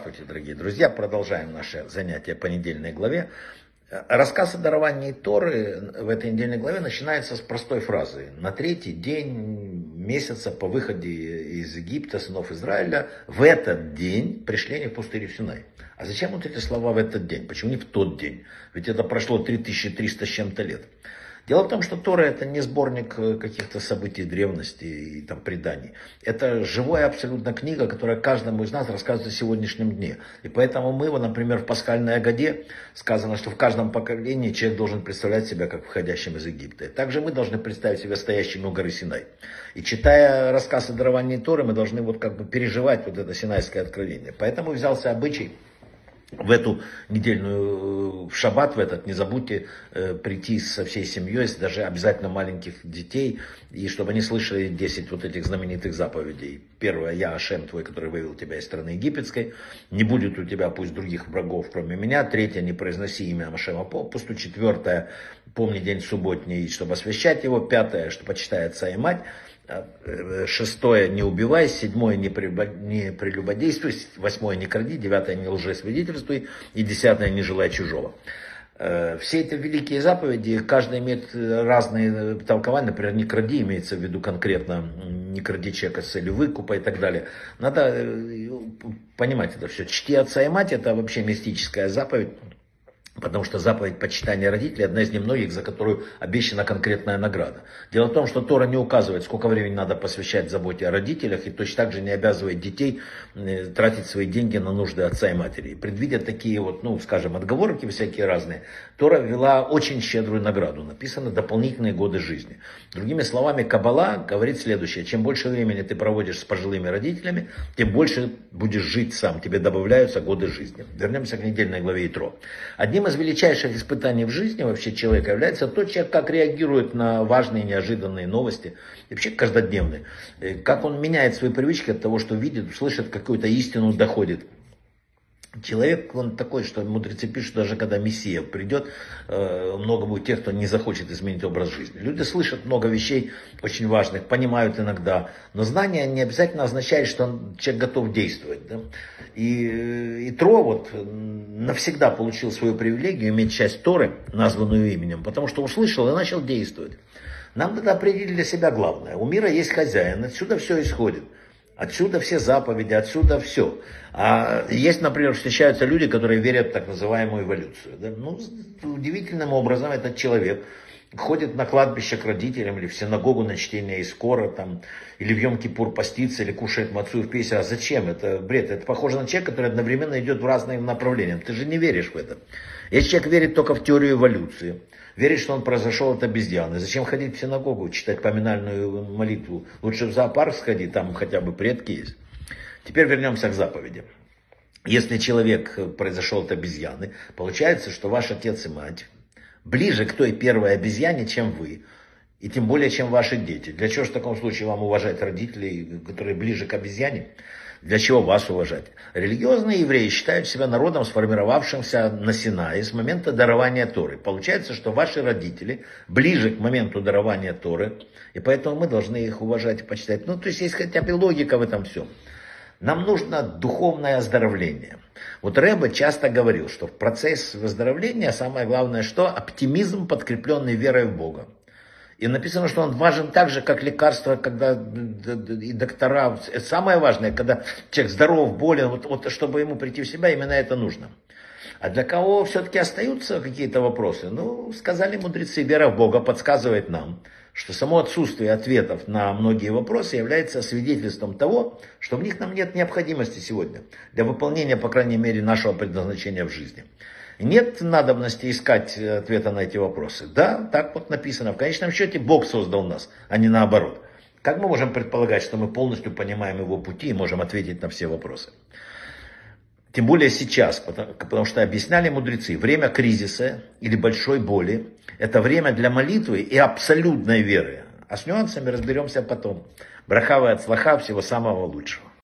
Здравствуйте, дорогие друзья! Продолжаем наше занятие по недельной главе. Рассказ о даровании Торы в этой недельной главе начинается с простой фразы. На третий день месяца по выходе из Египта, сынов Израиля, в этот день пришли они в пустыню Синай. А зачем вот эти слова в этот день? Почему не в тот день? Ведь это прошло 3300 с чем-то лет. Дело в том, что Тора — это не сборник каких-то событий древности и там преданий. Это живая абсолютно книга, которая каждому из нас рассказывает о сегодняшнем дне. И поэтому мы, например, в пасхальной Агаде сказано, что в каждом поколении человек должен представлять себя как выходящим из Египта. И также мы должны представить себя стоящими у горы Синай. И читая рассказ о даровании Торы, мы должны переживать вот это синайское откровение. Поэтому взялся обычай в эту недельную, в шаббат, в этот, не забудьте прийти со всей семьей, даже обязательно маленьких детей, и чтобы они слышали 10 вот этих знаменитых заповедей. Первое: «Я Ашем твой, который вывел тебя из страны египетской. Не будет у тебя пусть других врагов, кроме меня». Третье: «Не произноси имя Ашема попусту». Четвертое: «Помни день субботний, чтобы освящать его». Пятое: «Что почитай отца и мать». Шестое: «Не убивай». Седьмое: «Не прелюбодействуй». Восьмое: «Не кради». Девятое: «Не лжесвидетельствуй». И десятое: «Не желай чужого». Все эти великие заповеди, каждая имеет разные толкования. Например, «не кради» имеется в виду конкретно «не кради человека с целью выкупа» и так далее. Надо понимать это все. «Чти отца и мать» — это вообще мистическая заповедь. Потому что заповедь почитания родителей одна из немногих, за которую обещана конкретная награда. Дело в том, что Тора не указывает, сколько времени надо посвящать заботе о родителях, и точно так же не обязывает детей тратить свои деньги на нужды отца и матери. И предвидя такие скажем, отговорки всякие разные, Тора ввела очень щедрую награду. Написано «дополнительные годы жизни». Другими словами, Каббала говорит следующее: чем больше времени ты проводишь с пожилыми родителями, тем больше будешь жить сам, тебе добавляются годы жизни. Вернемся к недельной главе Итро. Одним из величайших испытаний в жизни вообще человека является то, человек как реагирует на важные неожиданные новости, и вообще каждодневные. Как он меняет свои привычки от того, что видит, слышит какую-то истину, доходит. Человек, он такой, что мудрецы пишут, что даже когда Мессия придет, много будет тех, кто не захочет изменить образ жизни. Люди слышат много вещей очень важных, понимают иногда, но знание не обязательно означает, что человек готов действовать. Да? И Итро навсегда получил свою привилегию иметь часть Торы, названную именем, потому что услышал и начал действовать. Нам надо определить для себя главное. У мира есть хозяин, отсюда все исходит. Отсюда все заповеди, отсюда все. А есть, например, встречаются люди, которые верят в так называемую эволюцию. Да? Удивительным образом этот человек ходит на кладбище к родителям или в синагогу на чтение Искора, или в Йом-Кипур постится, или кушает мацу в Песах. А зачем? Это бред. Это похоже на человека, который одновременно идет в разные направления. Ты же не веришь в это. Если человек верит только в теорию эволюции, верит, что он произошел от обезьяны, зачем ходить в синагогу, читать поминальную молитву? Лучше в зоопарк сходи, там хотя бы предки есть. Теперь вернемся к заповеди. Если человек произошел от обезьяны, получается, что ваш отец и мать ближе к той первой обезьяне, чем вы. И тем более, чем ваши дети. Для чего же в таком случае вам уважать родителей, которые ближе к обезьяне? Для чего вас уважать? Религиозные евреи считают себя народом, сформировавшимся на Синае с момента дарования Торы. Получается, что ваши родители ближе к моменту дарования Торы, и поэтому мы должны их уважать и почитать. То есть есть хотя бы логика в этом всем. Нам нужно духовное оздоровление. Рэбе часто говорил, что в процессе выздоровления самое главное, что оптимизм, подкрепленный верой в Бога. И написано, что он важен так же, как лекарство, когда и доктора. Самое важное, когда человек здоров, болен, чтобы ему прийти в себя, именно это нужно. А для кого все-таки остаются какие-то вопросы? Сказали мудрецы, вера в Бога подсказывает нам, что само отсутствие ответов на многие вопросы является свидетельством того, что в них нам нет необходимости сегодня для выполнения, по крайней мере, нашего предназначения в жизни. Нет надобности искать ответа на эти вопросы. Да, так написано. В конечном счете Бог создал нас, а не наоборот. Как мы можем предполагать, что мы полностью понимаем его пути и можем ответить на все вопросы? Тем более сейчас, потому что объясняли мудрецы, время кризиса или большой боли — это время для молитвы и абсолютной веры. А с нюансами разберемся потом. Браха ва ацлаха, всего самого лучшего.